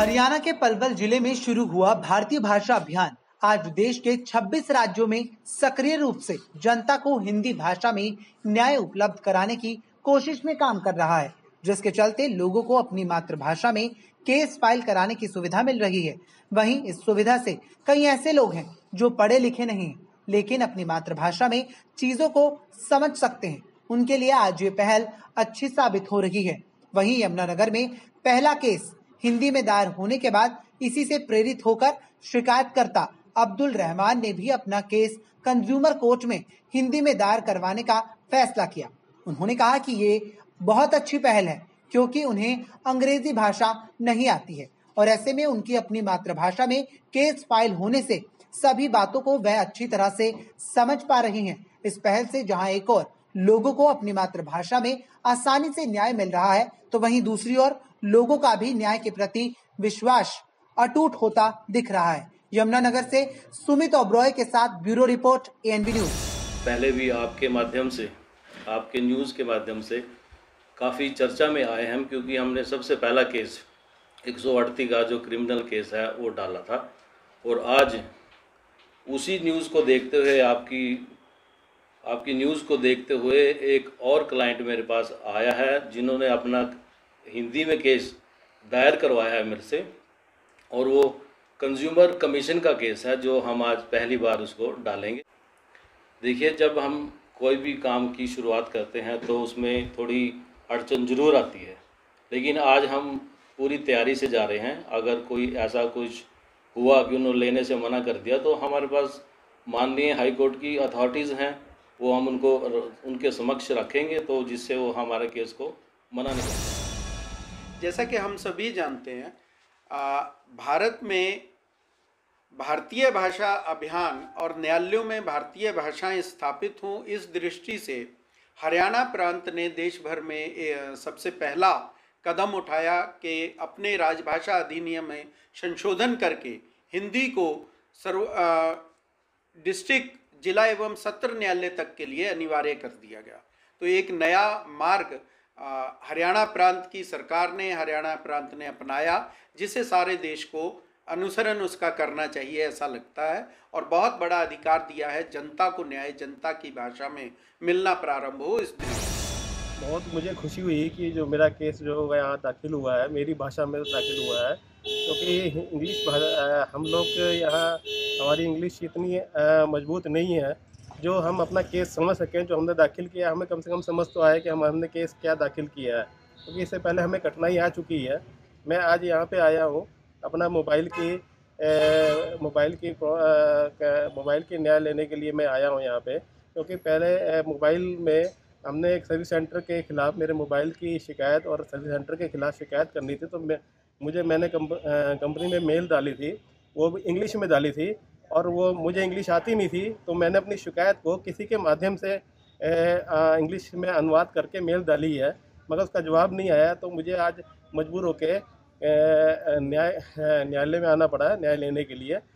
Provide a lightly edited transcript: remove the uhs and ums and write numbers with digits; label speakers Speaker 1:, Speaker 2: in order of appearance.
Speaker 1: हरियाणा के पलवल जिले में शुरू हुआ भारतीय भाषा अभियान आज देश के 26 राज्यों में सक्रिय रूप से जनता को हिंदी भाषा में न्याय उपलब्ध कराने की कोशिश में काम कर रहा है, जिसके चलते लोगों को अपनी मातृभाषा में केस फाइल कराने की सुविधा मिल रही है। वहीं इस सुविधा से कई ऐसे लोग हैं जो पढ़े लिखे नहीं हैं, लेकिन अपनी मातृभाषा में चीजों को समझ सकते हैं। उनके लिए आज ये पहल अच्छी साबित हो रही है। वहीं यमुनानगर में पहला केस हिंदी में दायर होने के बाद इसी से प्रेरित होकर शिकायतकर्ता अब्दुल रहमान ने भी अपना केस कंज्यूमर कोर्ट में हिंदी में दायर करवाने का फैसला किया। उन्होंने कहा कि ये बहुत अच्छी पहल है क्योंकि उन्हें अंग्रेजी भाषा नहीं आती है और ऐसे में उनकी अपनी मातृभाषा में केस फाइल होने से सभी बातों को वह अच्छी तरह से समझ पा रही हैं। इस पहल से जहां एक और लोगों को अपनी मातृभाषा में आसानी से न्याय मिल रहा है, तो वहीं दूसरी ओर लोगों का भी न्याय के प्रति विश्वास अटूट होता दिख रहा है। यमुनानगर से सुमित ओब्रॉय के साथ ब्यूरो रिपोर्ट एएनबी न्यूज।
Speaker 2: पहले भी आपके माध्यम से, आपके न्यूज़ के माध्यम से काफ़ी चर्चा में आए हम, क्योंकि हमने सबसे पहला केस 138 का जो क्रिमिनल केस है वो डाला था। और आज उसी न्यूज़ को देखते हुए, आपकी न्यूज़ को देखते हुए एक और क्लाइंट मेरे पास आया है जिन्होंने अपना हिंदी में केस दायर करवाया है मेरे से, और वो कंज्यूमर कमीशन का केस है जो हम आज पहली बार उसको डालेंगे। देखिए, जब हम कोई भी काम की शुरुआत करते हैं तो उसमें थोड़ी अड़चन ज़रूर आती है, लेकिन आज हम पूरी तैयारी से जा रहे हैं। अगर कोई ऐसा कुछ हुआ कि उन्होंने लेने से मना कर दिया तो हमारे पास माननीय हाई कोर्ट की अथॉरिटीज़ हैं, वो हम उनके समक्ष रखेंगे तो जिससे वो हमारे केस को मना नहीं करें।
Speaker 3: जैसा कि हम सभी जानते हैं, भारत में भारतीय भाषा अभियान और न्यायालयों में भारतीय भाषाएं स्थापित हों, इस दृष्टि से हरियाणा प्रांत ने देश भर में सबसे पहला कदम उठाया कि अपने राजभाषा अधिनियम में संशोधन करके हिंदी को डिस्ट्रिक्ट, जिला एवं सत्र न्यायालय तक के लिए अनिवार्य कर दिया गया। तो एक नया मार्ग हरियाणा प्रांत की सरकार ने, हरियाणा प्रांत ने अपनाया, जिसे सारे देश को अनुसरण उसका करना चाहिए ऐसा लगता है। और बहुत बड़ा अधिकार दिया है जनता को, न्याय जनता की भाषा में मिलना प्रारंभ हो। इस
Speaker 4: बहुत मुझे खुशी हुई कि जो मेरा केस जो यहाँ दाखिल हुआ है, मेरी भाषा में दाखिल हुआ है, क्योंकि इंग्लिश भाषा, हम लोग यहाँ हमारी इंग्लिश इतनी मजबूत नहीं है जो हम अपना केस समझ सकें। जो हमने दाखिल किया, हमें कम से कम समझ तो आए कि हमने केस क्या दाखिल किया है, क्योंकि इससे पहले हमें कठिनाई आ चुकी है। मैं आज यहाँ पे आया हूँ अपना मोबाइल की न्याय लेने के लिए मैं आया हूँ यहाँ पे, क्योंकि पहले मोबाइल में हमने एक सर्विस सेंटर के ख़िलाफ़ मेरे मोबाइल की शिकायत और सर्विस सेंटर के ख़िलाफ़ शिकायत करनी थी। तो मैंने कंपनी में मेल डाली थी, वो भी इंग्लिश में डाली थी और वो मुझे इंग्लिश आती नहीं थी। तो मैंने अपनी शिकायत को किसी के माध्यम से इंग्लिश में अनुवाद करके मेल डाली है, मगर उसका जवाब नहीं आया। तो मुझे आज मजबूर होकर न्यायालय में आना पड़ा है न्याय लेने के लिए।